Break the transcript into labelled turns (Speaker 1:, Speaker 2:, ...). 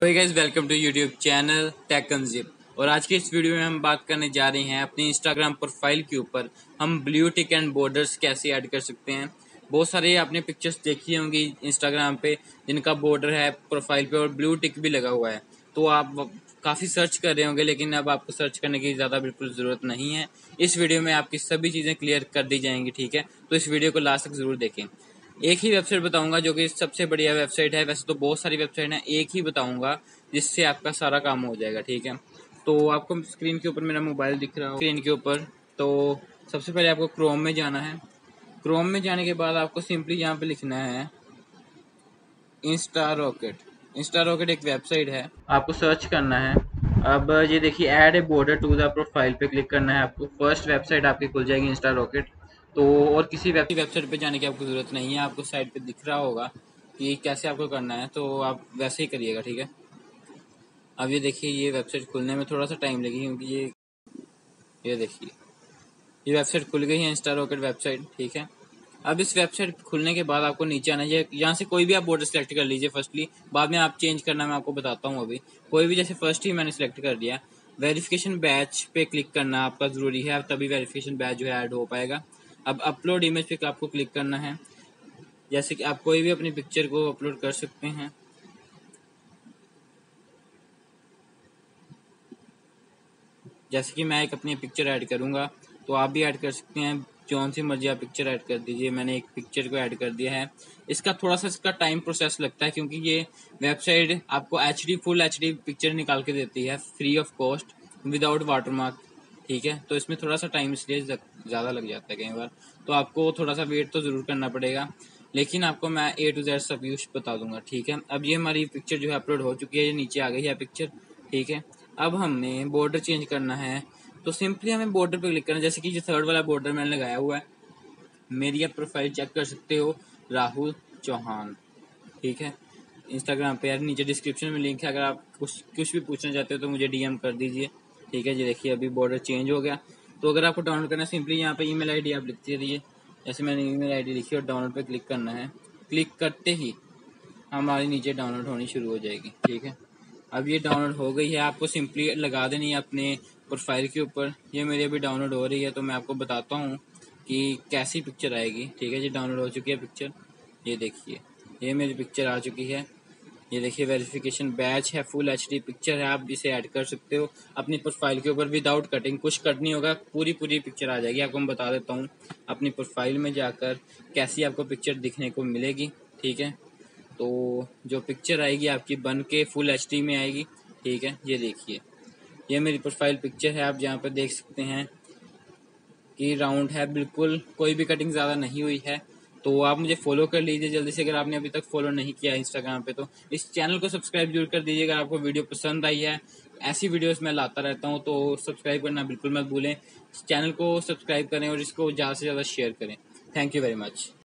Speaker 1: Hey guys, welcome to YouTube channel tech कंजिप। और आज की इस वीडियो में हम बात करने जा रहे हैं अपनी इंस्टाग्राम प्रोफाइल के ऊपर हम ब्लू टिक एंड बॉर्डर्स कैसे ऐड कर सकते हैं। बहुत सारे आपने पिक्चर्स देखी होंगी इंस्टाग्राम पे जिनका बॉर्डर है प्रोफाइल पे और ब्लू टिक भी लगा हुआ है। तो आप काफ़ी सर्च कर रहे होंगे, लेकिन अब आपको सर्च करने की ज़्यादा बिल्कुल ज़रूरत नहीं है। इस वीडियो में आपकी सभी चीज़ें क्लियर कर दी जाएंगी, ठीक है। तो इस वीडियो को लास्ट तक ज़रूर देखें। एक ही वेबसाइट बताऊंगा जो कि सबसे बढ़िया वेबसाइट है। वैसे तो बहुत सारी वेबसाइट हैं, एक ही बताऊंगा जिससे आपका सारा काम हो जाएगा, ठीक है। तो आपको स्क्रीन के ऊपर मेरा मोबाइल दिख रहा हो स्क्रीन के ऊपर। तो सबसे पहले आपको क्रोम में जाना है। क्रोम में जाने के बाद आपको सिंपली यहाँ पे लिखना है इंस्टा रॉकेट। इंस्टा रॉकेट एक वेबसाइट है, आपको सर्च करना है। अब ये देखिए, add a border to the profile पे क्लिक करना है आपको। फर्स्ट वेबसाइट आपकी खुल जाएगी इंस्टा रॉकेट। तो और किसी वेबसाइट पे जाने की आपको ज़रूरत नहीं है, आपको साइट पे दिख रहा होगा कि कैसे आपको करना है, तो आप वैसे ही करिएगा, ठीक है। अब ये देखिए, ये वेबसाइट खुलने में थोड़ा सा टाइम लगेगा क्योंकि ये देखिए, ये वेबसाइट खुल गई है, इंस्टा रॉकेट वेबसाइट, ठीक है। अब इस वेबसाइट खुलने के बाद आपको नीचे आना है। यहाँ से कोई भी आप बॉर्डर सेलेक्ट कर लीजिए फर्स्टली, बाद में आप चेंज करना मैं आपको बताता हूँ अभी। कोई भी, जैसे फर्स्ट ही मैंने सेलेक्ट कर दिया। वेरिफिकेशन बैच पे क्लिक करना आपका ज़रूरी है, तभी वेरिफिकेशन बैच जो है ऐड हो पाएगा। अब अपलोड इमेज पे आपको क्लिक करना है। जैसे कि आप कोई भी अपनी पिक्चर को अपलोड कर सकते हैं। जैसे कि मैं एक अपनी पिक्चर ऐड करूंगा, तो आप भी ऐड कर सकते हैं। जौन सी मर्जी आप पिक्चर ऐड कर दीजिए। मैंने एक पिक्चर को ऐड कर दिया है। इसका थोड़ा सा टाइम प्रोसेस लगता है क्योंकि ये वेबसाइट आपको फुल एचडी पिक्चर निकाल के देती है free of cost without watermark, ठीक है। तो इसमें थोड़ा सा टाइम इसलिए ज़्यादा लग जाता है कई बार, तो आपको थोड़ा सा वेट तो ज़रूर करना पड़ेगा। लेकिन आपको मैं A to Z सब यूज बता दूंगा, ठीक है। अब ये हमारी पिक्चर जो है अपलोड हो चुकी है, ये नीचे आ गई है पिक्चर, ठीक है। अब हमें बॉर्डर चेंज करना है, तो सिंपली हमें बॉर्डर पे क्लिक करना है। जैसे कि जो थर्ड वाला बॉर्डर मैंने लगाया हुआ है, मेरी आप प्रोफाइल चेक कर सकते हो, राहुल चौहान, ठीक है। इंस्टाग्राम पे यार नीचे डिस्क्रिप्शन में लिंक है, अगर आप कुछ भी पूछना चाहते हो तो मुझे DM कर दीजिए, ठीक है। जी देखिए, अभी बॉर्डर चेंज हो गया। तो अगर आपको डाउनलोड करना है, सिंपली यहाँ पे ईमेल आईडी आप लिखते रहिए। जैसे मैंने ईमेल आईडी लिखी और डाउनलोड पे क्लिक करना है। क्लिक करते ही हमारी नीचे डाउनलोड होनी शुरू हो जाएगी, ठीक है। अब ये डाउनलोड हो गई है, आपको सिंपली लगा देनी है अपने प्रोफाइल के ऊपर। ये मेरी अभी डाउनलोड हो रही है, तो मैं आपको बताता हूँ कि कैसी पिक्चर आएगी, ठीक है। ये डाउनलोड हो चुकी है पिक्चर, ये देखिए, ये मेरी पिक्चर आ चुकी है। ये देखिए, वेरिफिकेशन बैच है, फुल एचडी पिक्चर है, आप इसे ऐड कर सकते हो अपनी प्रोफाइल के ऊपर विदाउट कटिंग। कुछ कट नहीं होगा, पूरी पिक्चर आ जाएगी। आपको मैं बता देता हूँ अपनी प्रोफाइल में जाकर कैसी आपको पिक्चर दिखने को मिलेगी, ठीक है। तो जो पिक्चर आएगी आपकी बन के फुल एचडी में आएगी, ठीक है। ये देखिए, ये मेरी प्रोफाइल पिक्चर है। आप यहाँ पर देख सकते हैं कि राउंड है, बिल्कुल कोई भी कटिंग ज़्यादा नहीं हुई है। तो आप मुझे फॉलो कर लीजिए जल्दी से, अगर आपने अभी तक फॉलो नहीं किया इंस्टाग्राम पे। तो इस चैनल को सब्सक्राइब जरूर कर दीजिए अगर आपको वीडियो पसंद आई है। ऐसी वीडियोस मैं लाता रहता हूँ, तो सब्सक्राइब करना बिल्कुल मत भूलें। चैनल को सब्सक्राइब करें और इसको ज़्यादा से ज़्यादा शेयर करें। Thank you very much.